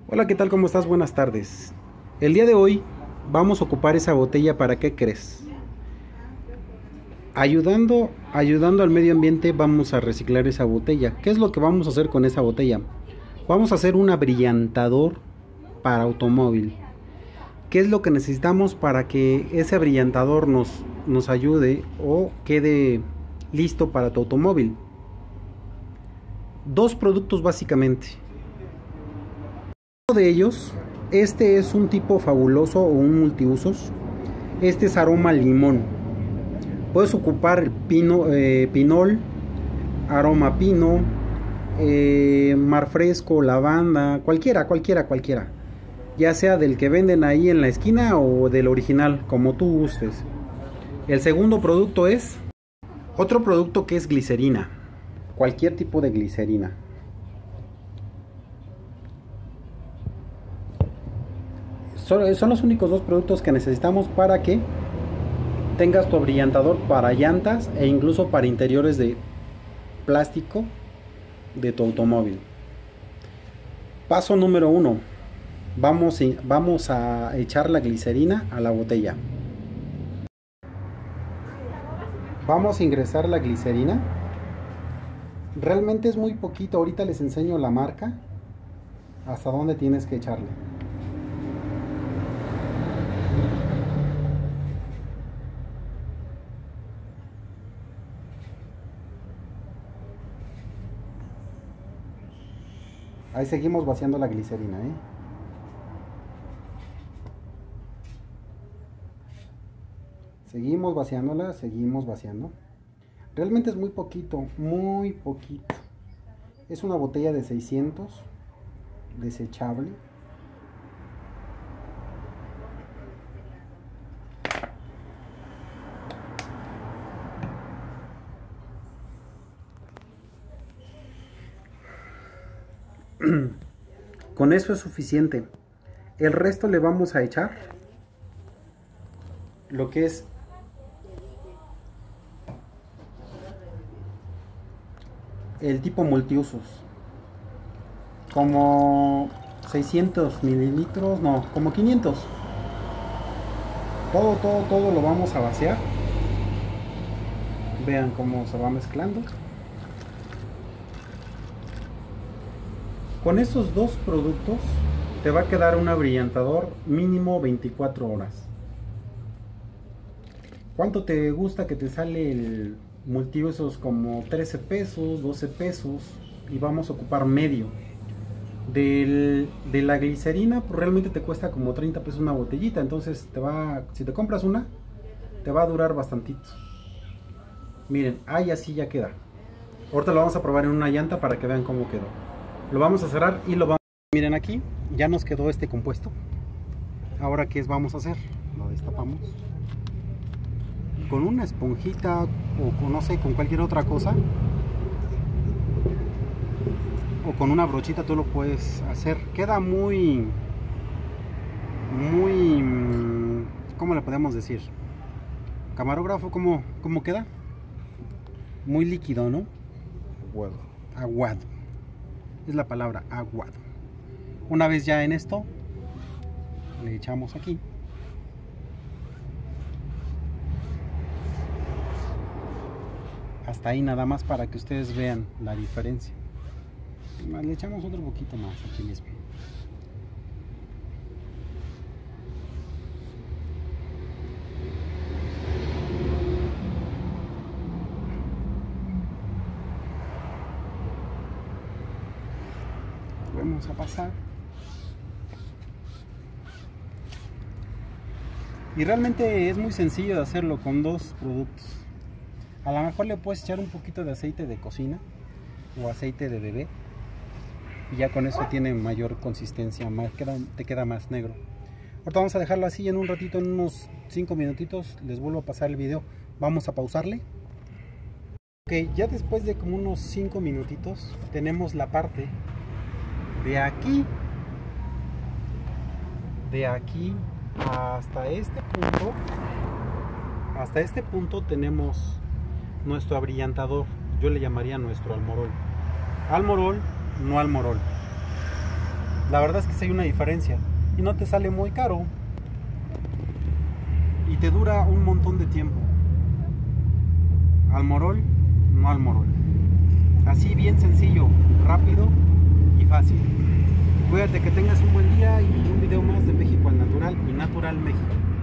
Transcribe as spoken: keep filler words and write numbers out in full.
Hola, ¿qué tal? ¿Cómo estás? Buenas tardes. El día de hoy vamos a ocupar esa botella. ¿Para qué crees? Ayudando, ayudando al medio ambiente, vamos a reciclar esa botella. ¿Qué es lo que vamos a hacer con esa botella? Vamos a hacer un abrillantador para automóvil. ¿Qué es lo que necesitamos para que ese abrillantador nos, nos ayude o quede listo para tu automóvil? Dos productos básicamente. Uno de ellos, este es un tipo fabuloso o un multiusos. Este es aroma limón. Puedes ocupar pino, eh, pinol, aroma pino, eh, mar fresco, lavanda, cualquiera, cualquiera, cualquiera. Ya sea del que venden ahí en la esquina o del original, como tú gustes. El segundo producto es otro producto que es glicerina. Cualquier tipo de glicerina. Son, son los únicos dos productos que necesitamos para que tengas tu abrillantador para llantas e incluso para interiores de plástico de tu automóvil. Paso número uno. Vamos, vamos a echar la glicerina a la botella. Vamos a ingresar la glicerina. Realmente es muy poquito. Ahorita les enseño la marca hasta dónde tienes que echarle. Ahí seguimos vaciando la glicerina, ¿eh? Seguimos vaciándola, seguimos vaciando. Realmente es muy poquito, muy poquito. Es una botella de seiscientos, desechable. Con eso es suficiente. El resto le vamos a echar lo que es el tipo multiusos, como seiscientos mililitros, no, como quinientos. Todo, todo, todo lo vamos a vaciar. Vean cómo se va mezclando. Con esos dos productos te va a quedar un abrillantador mínimo veinticuatro horas. ¿Cuánto te gusta que te sale el multiusos? Como trece pesos, doce pesos, y vamos a ocupar medio. Del, de la glicerina pues realmente te cuesta como treinta pesos una botellita, entonces te va, si te compras una, te va a durar bastantito. Miren, ahí así ya queda. Ahorita lo vamos a probar en una llanta para que vean cómo quedó. Lo vamos a cerrar y lo vamos a... Miren, aquí ya nos quedó este compuesto. Ahora, ¿qué vamos a hacer? Lo destapamos con una esponjita o con, no sé, con cualquier otra cosa, o con una brochita tú lo puedes hacer. Queda muy muy, ¿cómo le podemos decir? Camarógrafo, ¿cómo, cómo queda? Muy líquido, ¿no? Aguado. Aguado. Es la palabra, aguado. Una vez ya en esto, le echamos aquí. Hasta ahí nada más para que ustedes vean la diferencia. Le echamos otro poquito más aquí mismo. Vamos a pasar. Y realmente es muy sencillo de hacerlo con dos productos. A lo mejor le puedes echar un poquito de aceite de cocina o aceite de bebé, y ya con eso tiene mayor consistencia, más, queda, te queda más negro. Ahorita vamos a dejarlo así en un ratito, en unos cinco minutitos. Les vuelvo a pasar el video. Vamos a pausarle. Ok, ya después de como unos cinco minutitos tenemos la parte de aquí, de aquí hasta este punto. Hasta este punto tenemos nuestro abrillantador. Yo le llamaría nuestro almorol. Almorol, no almorol. La verdad es que sí hay una diferencia y no te sale muy caro y te dura un montón de tiempo. Almorol, no Almorol. Así bien sencillo, rápido y fácil. Cuídate, que tengas un buen día y un video más de México al natural y Natural México.